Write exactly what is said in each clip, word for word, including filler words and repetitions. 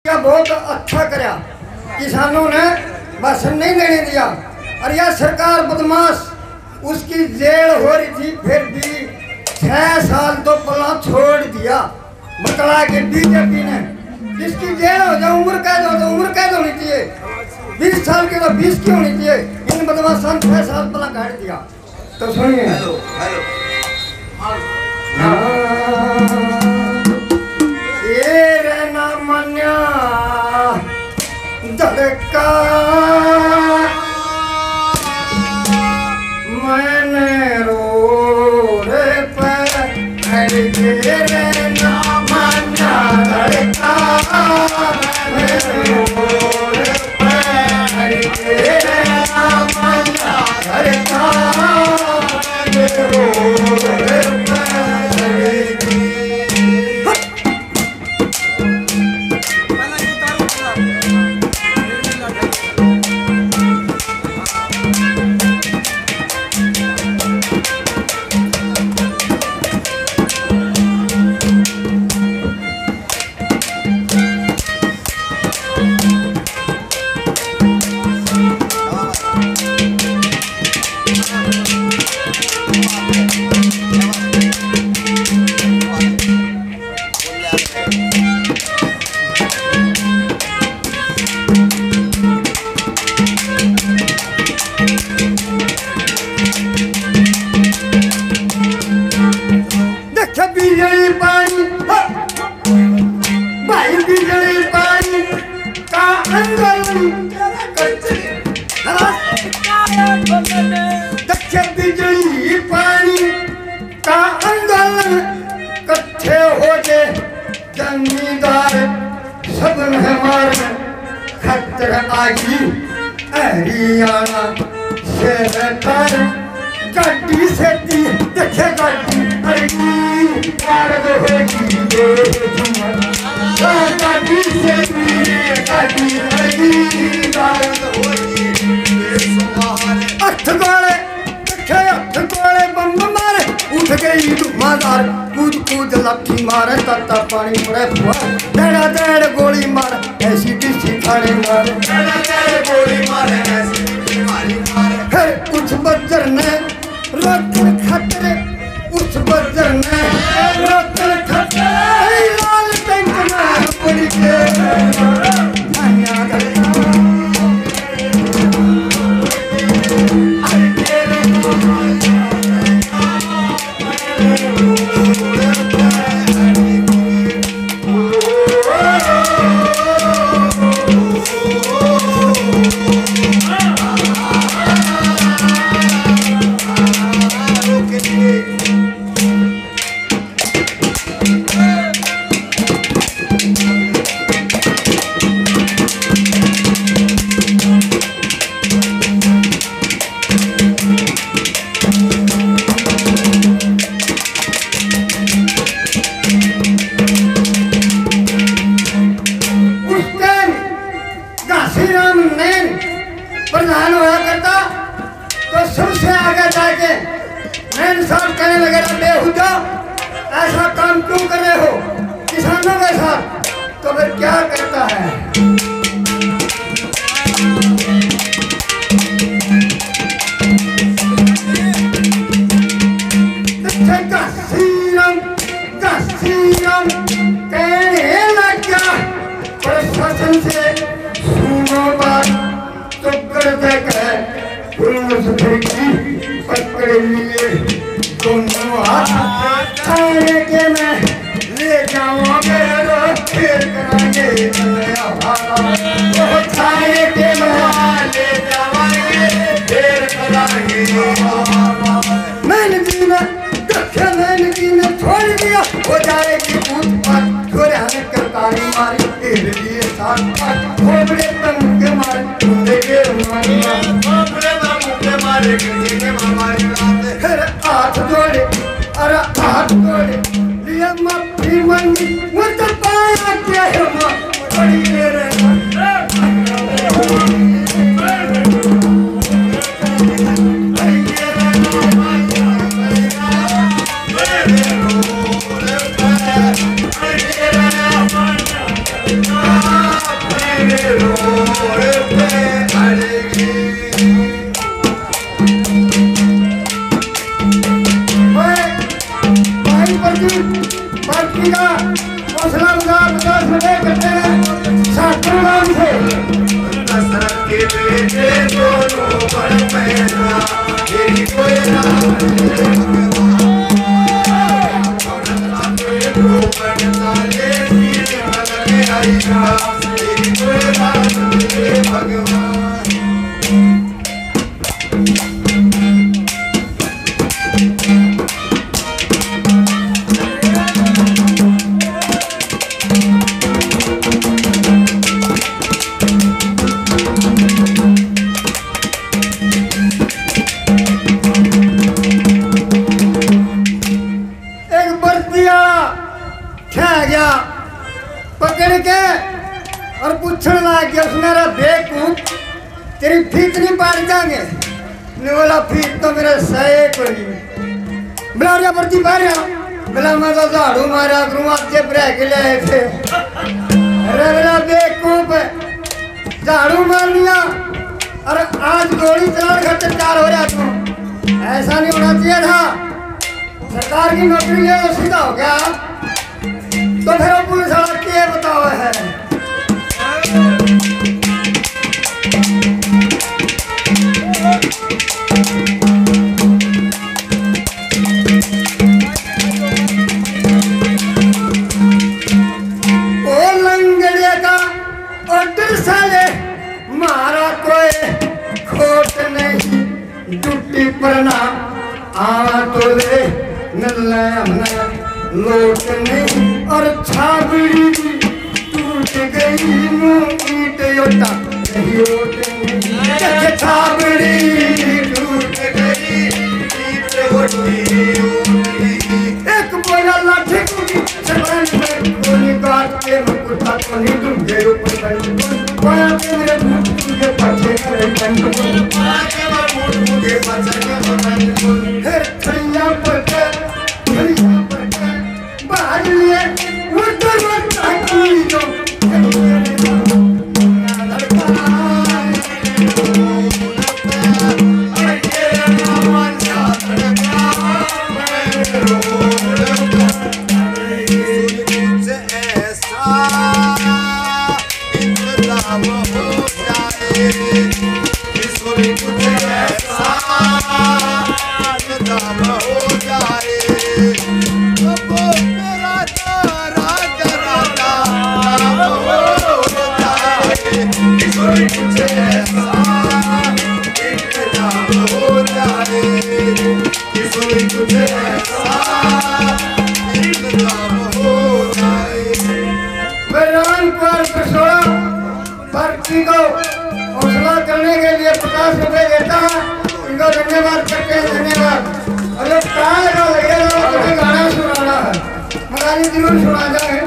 बहुत अच्छा कराया, किसानों ने बस नहीं देने दिया। और यह सरकार बदमाश, उसकी जेल हो रही थी फिर भी छह साल तो पला छोड़ दिया बतला के बीजेपी ने। जिसकी जेल हो जाए उम्र कैद हो जाए उम्र कैद होनी चाहिए, बीस साल की तो बीस की होनी चाहिए। इन बदमाशों ने छह साल पला काट दिया। तो सुनिए ये रहना मन्या धड़का मैंने रो रे पर ये रहना मन्या धड़का मैंने रो रे पर ये रहना मन्या धड़का मैंने रो रे बिजली पानी भाई बिजली पानी का आंदोलन दक्ष बिजली पानी का आंदोलन कट्ठे हो गए जमींदार सब हमारे खतर आगी हरियाणा शहर गाड़ी से दी देखे गाड़ी अरगी कारद होगी गाड़ी से दी गाड़ी अरगी कारद होगी अठ गोले देखे अठ गोले बम मारे उठ गई धुआंधार कूद कूद लाठी मारे तत्ता पानी पड़े फुआ डेढ़ डेढ़ गोली मार ऐसी डिसी खाने मारे डेढ़ डेढ़ गोली मारे ऐसी डिसी खाने मारे फिर कुछ बज्जर ने रोकन खतरे उस बज्जर ने रोकन खतरे लाल टैंक में पड़ के प्रधान हुआ करता तो सबसे आगे जाके मैन साहब कहने लगे बेहुदा ऐसा काम क्यों कर रहे हो किसानों के साथ। तो फिर क्या करता है कहने लग गया प्रशासन से सुनो बात तो कर देकर पुलिस फेंकी पकड़ लिए दोनों हाथ थाने के मैं ले जाऊंगे फिर करांगे तो थाने के मैं ले जाऊंगे फिर करांगे। मैंने जी ने दक्षा मैंने जी ने छोड़ दिया हो जाएगी कूद पाट छोड़े हमें करतारी मारी तेरे लिए साथ पाट खोबड़े तंग के मारे मुंडे के मारी खोबड़े तंग के मारे के मारी फिर हाथ जोड़े अरे हाथ जोड़े लिया माफी मांगी मुझे पाया क्या है मां बड़ी देर Ah मेरे रोड पे अड़गी। भाई पार्टी का हौसला विकास करते हैं छात्रों नाम से के बेटे दोनों बड़ पैसा तेरी कोई भगवान। पकड़ के और पूछने लग गया उसने बेवकूफ तेरी फीस नहीं पार जाएंगे बोला फीस तो मेरे सही कोई बिलारिया पड़ती पारिया बोला मैं तो झाड़ू मारा करूँ आपसे ब्रेक ले आए थे। अरे मेरा बेवकूफ झाड़ू मार लिया और आज गोली चलाने खातिर तैयार हो रहा तू। ऐसा नहीं होना चाहिए था। सरकार की नौकरी ले तो सीधा हो गया तो फिर वो पुलिस वाला क्या बताओ है। ओ लंगड़िया का ऑर्डर साले मारा कोई खोट नहीं ड्यूटी पर ना आ तो ले नल्ला हमने लोट नहीं और छाबड़ी टूट गई मुँह ईट योटा नहीं ओट छाबड़ी टूट गई ईट ओटी एक बोला लाठी कुटी चलन में गोली काट के मुकुटा को नहीं डूबे ऊपर बन बोला के मेरे मुंह के पीछे करे बन बोला के मेरे मुंह के पीछे करे बन फिर ठैया पर ठैया बाहर लिए उधर मत ताकी जो हौसला करने के लिए पचास रुपए देता है। इनको धन्यवाद करते हैं। धन्यवाद। अरे कहाँ लगा लगेगा तुम्हें गाना सुनाना है मगानी जरूर सुना जाए।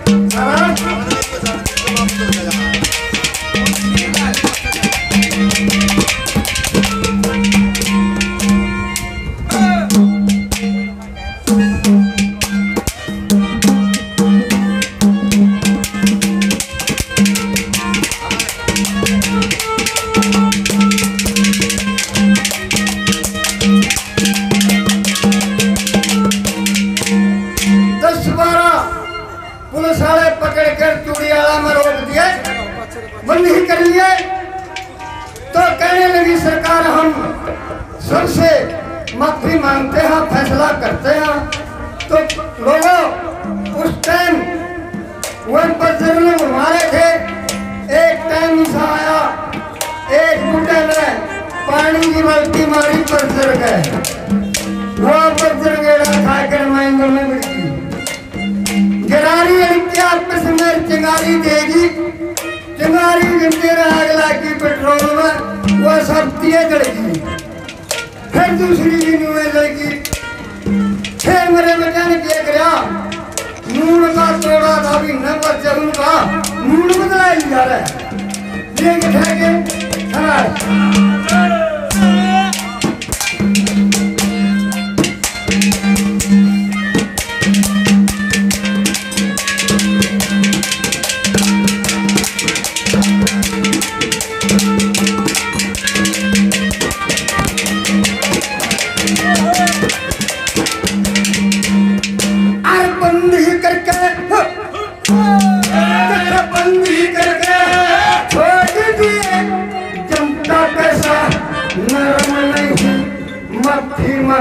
पुलिस वाले पकड़ कर चूड़ियाला में रोक दिए बंदी कर लिए तो कहने लगी सरकार हम सबसे माफी मांगते हैं फैसला करते हैं। तो लोगों उस टाइम वन पर मारे थे। एक टाइम ऐसा आया एक बूटे में पानी की बाल्टी मारी पर चढ़ गए वो पर चढ़ गया खाकर माइंगल में मिलती गिरारी आपस में चिंगारी देगी। चिंगारी गिनते आग लगी पेट्रोल में वो सब दिए जलेगी। फिर दूसरी भी नुए जलेगी। फिर मेरे बेटे ने क्या किया नून का तोड़ा था भी न पर जरूर का नून बदला जा रहा है लेके ठहके खड़ा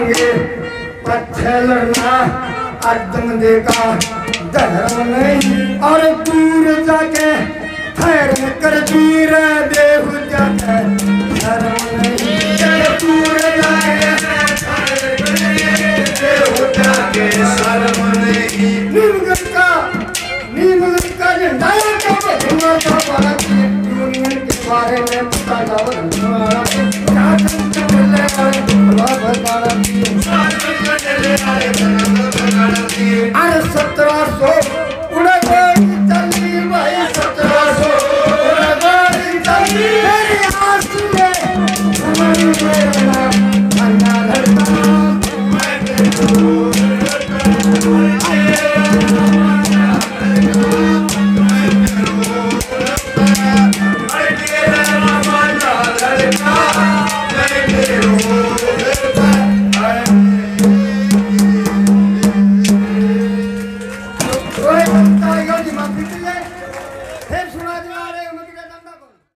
आगे पीछे लड़ना आदम देगा धर्म नहीं और दूर जाके धर्म कर वीर देव जाके धर्म नहीं दूर जाके देव जाके धर्म नहीं नीमगढ़ का नीमगढ़ का झंडा का बधुआ का बात यूनियन के बारे में पता जाओ